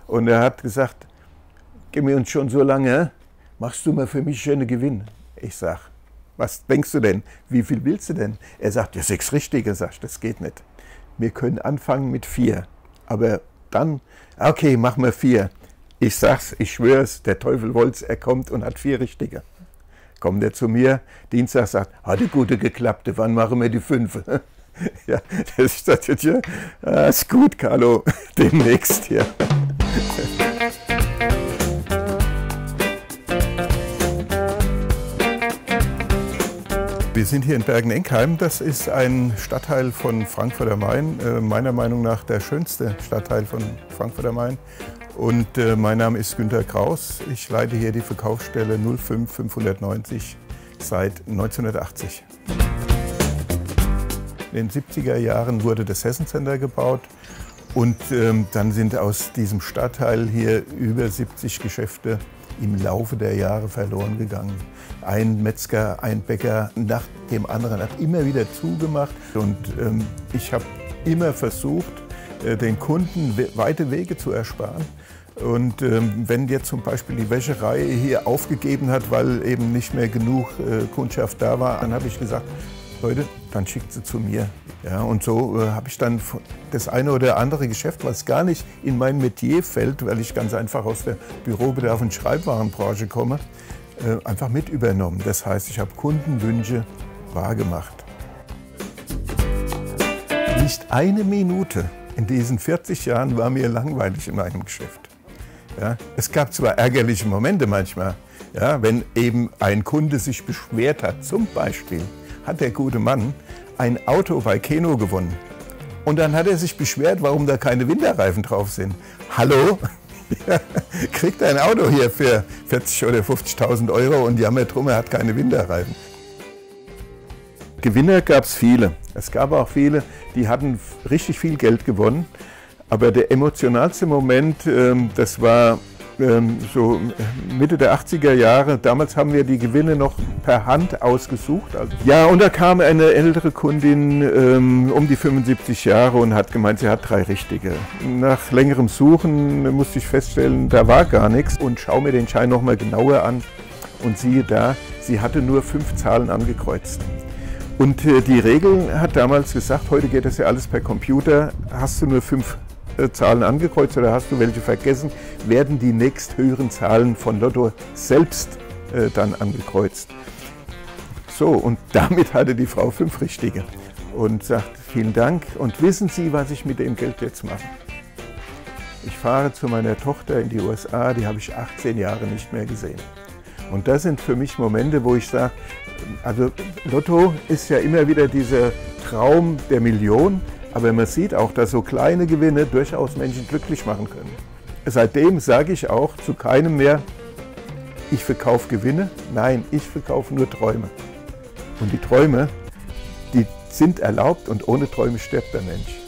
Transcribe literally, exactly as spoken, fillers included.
Und er hat gesagt, gib mir uns schon so lange, machst du mal für mich einen Gewinn? Ich sag, was denkst du denn? Wie viel willst du denn? Er sagt, ja, sechs richtige. Sag ich, das geht nicht. Wir können anfangen mit vier. Aber dann, okay, machen wir vier. Ich sag's, ich schwör's, der Teufel wollt's, er kommt und hat vier richtige. Kommt er zu mir, Dienstag sagt, hat die gute geklappt, wann machen wir die fünf? Ja, ich sagte, ja, ah, ist gut, Carlo, demnächst hier. Wir sind hier in Bergen-Enkheim. Das ist ein Stadtteil von Frankfurt am Main, äh, meiner Meinung nach der schönste Stadtteil von Frankfurt am Main. Und äh, mein Name ist Günter Kraus. Ich leite hier die Verkaufsstelle null fünf fünfhundertneunzig seit neunzehnhundertachtzig. In den siebziger Jahren wurde das Hessen Center gebaut und ähm, dann sind aus diesem Stadtteil hier über siebzig Geschäfte im Laufe der Jahre verloren gegangen. Ein Metzger, ein Bäcker nach dem anderen hat immer wieder zugemacht und ähm, ich habe immer versucht, äh, den Kunden we weite Wege zu ersparen. Und ähm, wenn jetzt zum Beispiel die Wäscherei hier aufgegeben hat, weil eben nicht mehr genug äh, Kundschaft da war, dann habe ich gesagt, Leute, dann schickt sie zu mir. Ja, und so äh, habe ich dann das eine oder andere Geschäft, was gar nicht in mein Metier fällt, weil ich ganz einfach aus der Bürobedarf- und Schreibwarenbranche komme, äh, einfach mit übernommen. Das heißt, ich habe Kundenwünsche wahrgemacht. Nicht eine Minute in diesen vierzig Jahren war mir langweilig in meinem Geschäft. Ja, es gab zwar ärgerliche Momente manchmal, ja, wenn eben ein Kunde sich beschwert hat, zum Beispiel hat der gute Mann ein Auto bei Keno gewonnen. Und dann hat er sich beschwert, warum da keine Winterreifen drauf sind. Hallo? Ja, kriegt ein Auto hier für vierzig oder fünfzigtausend Euro und jammert drum, er hat keine Winterreifen. Gewinner gab es viele. Es gab auch viele, die hatten richtig viel Geld gewonnen. Aber der emotionalste Moment, ähm, das war ähm, so Mitte der achtziger Jahre. Damals haben wir die Gewinne noch per Hand ausgesucht. Also, ja, und da kam eine ältere Kundin ähm, um die fünfundsiebzig Jahre und hat gemeint, sie hat drei richtige. Nach längerem Suchen musste ich feststellen, da war gar nichts. Und schau mir den Schein noch mal genauer an und siehe da, sie hatte nur fünf Zahlen angekreuzt. Und äh, die Regel hat damals gesagt, heute geht das ja alles per Computer, hast du nur fünf Zahlen angekreuzt oder hast du welche vergessen, werden die nächsthöheren Zahlen von Lotto selbst äh, dann angekreuzt. So, und damit hatte die Frau fünf Richtige und sagt, vielen Dank und wissen Sie, was ich mit dem Geld jetzt mache? Ich fahre zu meiner Tochter in die U S A, die habe ich achtzehn Jahre nicht mehr gesehen. Und das sind für mich Momente, wo ich sage, also Lotto ist ja immer wieder dieser Traum der Million, aber man sieht auch, dass so kleine Gewinne durchaus Menschen glücklich machen können. Seitdem sage ich auch zu keinem mehr, ich verkaufe Gewinne. Nein, ich verkaufe nur Träume. Und die Träume, die sind erlaubt und ohne Träume stirbt der Mensch.